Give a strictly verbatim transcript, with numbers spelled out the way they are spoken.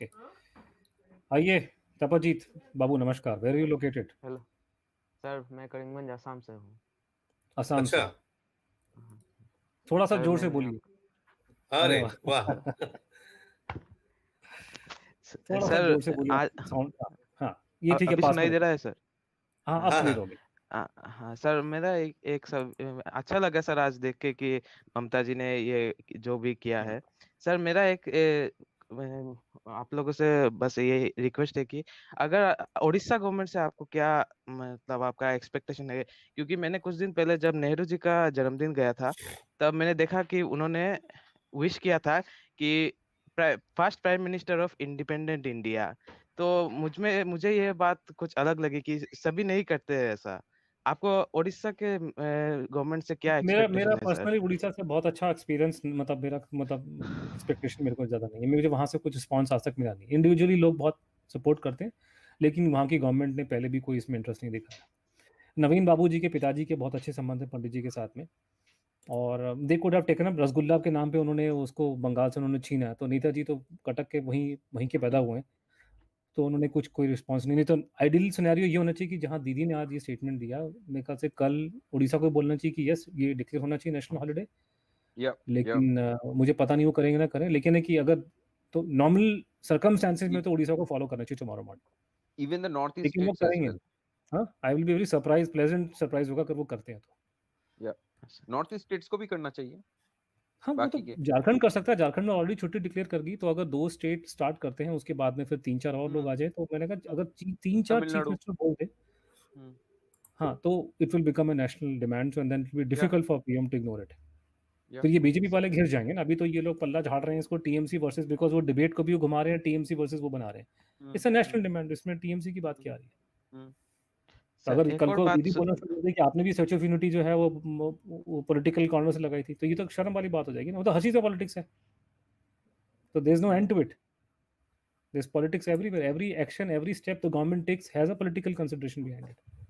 Okay, आइए तपजीत बाबू, नमस्कार। Where are you located? Hello sir, मैं करीमगंज असम से हूँ। असम से? अच्छा, थोड़ा सा सर जोर से मैंने बोलिए। आप अरे अरे वाह वाह। थोड़ा सा सर जोर से बोलिए, आज साउंड। हाँ, ये ठीक है, अभी पास में सुनाई दे रखो। रहा है सर? हाँ, अब हाँ क्लियर हाँ। हो गया। आ, हाँ सर, मेरा एक, एक सब अच्छा लगा सर आज देख के कि ममता जी ने ये जो भी किया है। सर मेरा एक ए, ए, आप लोगों से बस ये रिक्वेस्ट है कि अगर उड़ीसा गवर्नमेंट से आपको क्या मतलब आपका एक्सपेक्टेशन है, क्योंकि मैंने कुछ दिन पहले जब नेहरू जी का जन्मदिन गया था तब मैंने देखा कि उन्होंने विश किया था कि first prime minister of independent India. तो मुझ में मुझे ये बात कुछ अलग लगी कि सभी नहीं करते हैं ऐसा। आपको उड़ीसा के गवर्नमेंट से क्या मेरा मेरा एक्सपेक्टेशन है सर? पर्सनली उड़ीसा से बहुत अच्छा एक्सपीरियंस, मतलब मेरा मतलब एक्सपेक्टेशन मेरे को ज़्यादा नहीं है। मुझे वहाँ से कुछ रिस्पॉन्स आज तक मिला नहीं। इंडिविजुअली लोग बहुत सपोर्ट करते हैं, लेकिन वहाँ की गवर्नमेंट ने पहले भी कोई इसमें इंटरेस्ट नहीं दिखाया। नवीन बाबू जी के पिताजी के बहुत अच्छे संबंध हैं पंडित जी के साथ में, और they could have taken up rasgulla के नाम पे उन्होंने उसको बंगाल से उन्होंने छीना है। तो नेताजी तो कटक के वहीं वहीं के पैदा हुए हैं, तो उन्होंने कुछ कोई रिस्पॉन्स नहीं नहीं तो आइडियल सिनेरियो ये होना चाहिए कि जहां दीदी ने आज ये स्टेटमेंट दिया, मेरे ख्याल से कल उड़ीसा को बोलना चाहिए कि यस, ये डिक्लेयर होना चाहिए नेशनल हॉलिडे। Yep, yep. लेकिन uh, मुझे पता नहीं वो करेंगे ना करें, लेकिन है कि अगर तो नॉर्मल सर्कमस्टांसेस में तो उड़ीसा को फॉलो करना चाहिए tomorrow morning. Even the northeast लेकिन वो states as करेंगे well. नहीं। हाँ, I will be very surprise, pleasant surprise होगा अगर वो करते हैं तो। Yeah. Northeast states को भी करना चाहिए हाँ, वो तो बाकी के। झारखंड कर सकता है। झारखंड ने ऑलरेडी छुट्टी डिक्लेयर कर दी, तो अगर दो स्टेट स्टार्ट करते हैं उसके बाद में फिर तीन चार और लोग आ जाए, तो मैंने कहा अगर ती, तीन चार चीफ तमिलनाडु। मिनिस्टर बोल दे, हम्म, हाँ, तो it will become a national demand, and then it will be difficult for PM to ignore it. Yeah. फिर ये बीजेपी वाले घिर जाएंगे ना। अभी तो ये लोग पल्ला झाड़ रहे हैं इसको टीएमसी वर्सेस, बिकॉज वो डिबेट को भी वो घुमा रहे हैं, टीएमसी वर्सेस वो बना रहे हैं। Hmm, it's a national demand, इसमें टीएमसी की बात क्या आ रही है? हम्म, तो सर अगर एक कल और को बात दीदी सु- बोलना शुरू कर दी कि आपने भी स्टैच्यू ऑफ यूनिटी जो है वो वो पॉलिटिकल कॉर्नर से लगाई थी, तो ये तो शर्म वाली बात हो जाएगी ना। वो तो हंसी का पॉलिटिक्स है, तो there is no end to it. There's politics everywhere. Every action, every step the government takes has a political consideration behind it.